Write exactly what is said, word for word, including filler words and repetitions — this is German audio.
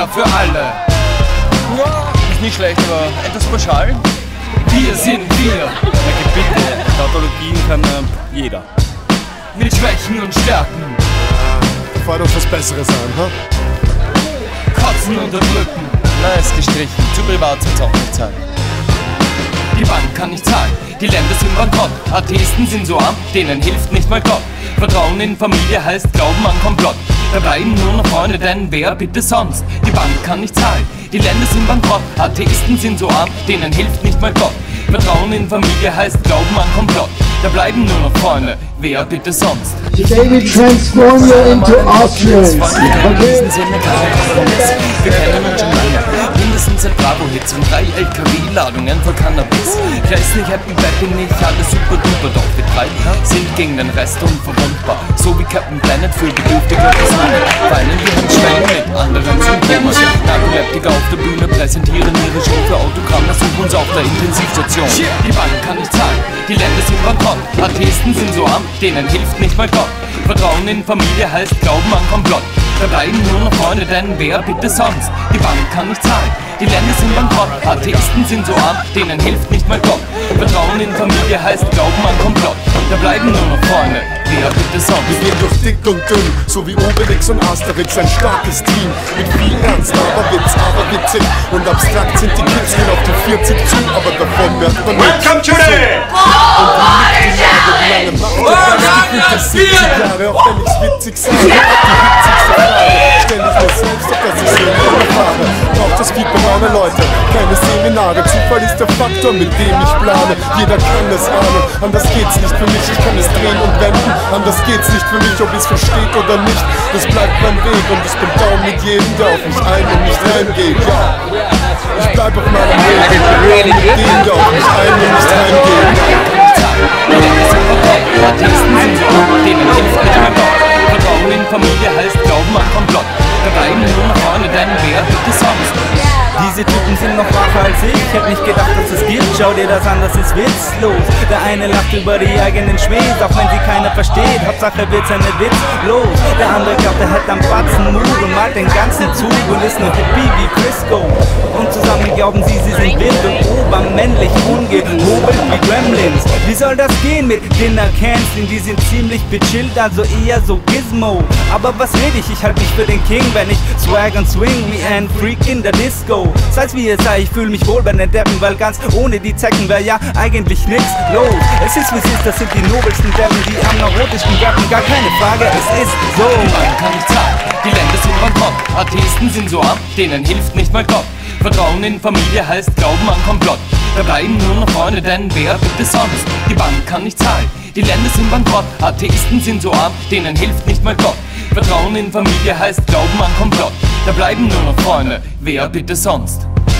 fair für alle. Ja, ist nicht schlecht, aber etwas pauschal. Wir sind wir. Ja, bitte, Tautologien kann äh, jeder. Mit Schwächen und Stärken. Da fällt uns was Besseres an, ha? Kotzen und unterdrücken. Na, ist gestrichen, zu privat zum Zockenzeit. Die Bank kann nicht zahlen, die Länder sind bankrott. Atheisten sind so arm, denen hilft nicht mal Gott. Vertrauen in Familie heißt Glauben an Komplott. Da bleiben nur noch Freunde, denn wer bitte sonst? Die Bank kann nicht zahlen, die Länder sind bankrott. Atheisten sind so arm, denen hilft nicht mal Gott. Vertrauen in Familie heißt Glauben an Komplott. Da bleiben nur noch Freunde, wer bitte sonst? Today we transform you into Austrians. Okay? Wir kennen uns schon lange. Mindestens ein Bravo-Hits und drei L K W-Ladungen voll Cannabis. Gleich nicht Happy Bad bin ich alles super duper, doch wir drei sind gegen den Rest unverwundbar. So wie Captain Planet für Bedürftige Personen. Weinen wir und schwellen mit anderen Symptomen. Narkoleptiker auf der Bühne präsentieren ihre Show für Autogramme, suchen uns auf der Intensivstation. Die Bank kann nicht zahlen, die Länder sind bankrott. Atheisten sind so arm, denen hilft nicht mal Gott. Vertrauen in Familie heißt Glauben an Komplott. Da bleiben nur noch Freunde, denn wer bitte sonst? Die Bank kann nicht zahlen, die Länder sind bankrott. Atheisten sind so arm, denen hilft nicht mal Gott. Vertrauen in Familie heißt Glauben an Komplott. Da bleiben nur noch Freunde, wer bitte sonst? Wir gehen durch dick und dünn, so wie Obelix und Asterix, ein starkes Team. Mit viel Ernst, aber Witz, aber witzig. Und abstrakt sind die Kids, gehen auf die vierzig zu, aber davon merkt man nichts. Welcome to the Jahre, auch wenn ich's witzig sage, die witzigste Frage stell ich mir selbst, ob das ich so fahre. Braucht es viel braune Leute, keine Seminare. Zufall ist der Faktor, mit dem ich plane. Jeder kann es ahnen, anders geht's nicht für mich. Ich kann es drehen und wenden, anders geht's nicht für mich. Ob ich's versteht oder nicht, das bleibt mein Weg. Und ich bin down mit jedem, der auf mich ein und nicht heimgeht. Ja, ich bleib auf meinem Weg, mit dem, der auf mich ein und nicht heimgeht. Atheisten sind so arm, denen hilft nicht mal Gott. Vertrauen in Familie heißt Glauben an Komplott. Da bleiben nur noch Freunde, denn wer bitte sonst? Diese Typen sind noch wacher als ich, hätte nicht gedacht, dass es gibt. Schau dir das an, das ist witzlos. Der eine lacht über die eigenen Schmähs, auch wenn sie keiner versteht. Hauptsache wird seine Witz los. Der andere glaubt, er hätte am Batzen Mut und malt den ganzen Zug und ist nur hippie wie Crisco. Und zusammen glauben sie, sie sind wild und obermännlich ungehobelt wie Gremlins. Wie soll das gehen mit Dinner Canceling? Die sind ziemlich bechillt, also eher so Gizmo. Aber was rede ich? Ich halte mich für den King, wenn ich swag und swing wie ein Freak in der Disco. Sei's wie es sei, ich fühle mich wohl bei den Deppen, weil ganz ohne die Zecken wär ja eigentlich nix los. Es ist wie es ist, das sind die nobelsten Deppen, die am neurotischsten gappen, gar keine Frage, es ist so. Die Bank kann nicht zahlen, die Länder sind bankrott. Atheisten sind so arm, denen hilft nicht mal Gott. Vertrauen in Familie heißt Glauben an Komplott. Da bleiben nur noch Freunde, denn wer bitte sonst? Die Bank kann nicht zahlen, die Länder sind bankrott. Atheisten sind so arm, denen hilft nicht mal Gott. Vertrauen in Familie heißt Glauben an Komplott. Da bleiben nur noch Freunde, wer bitte sonst?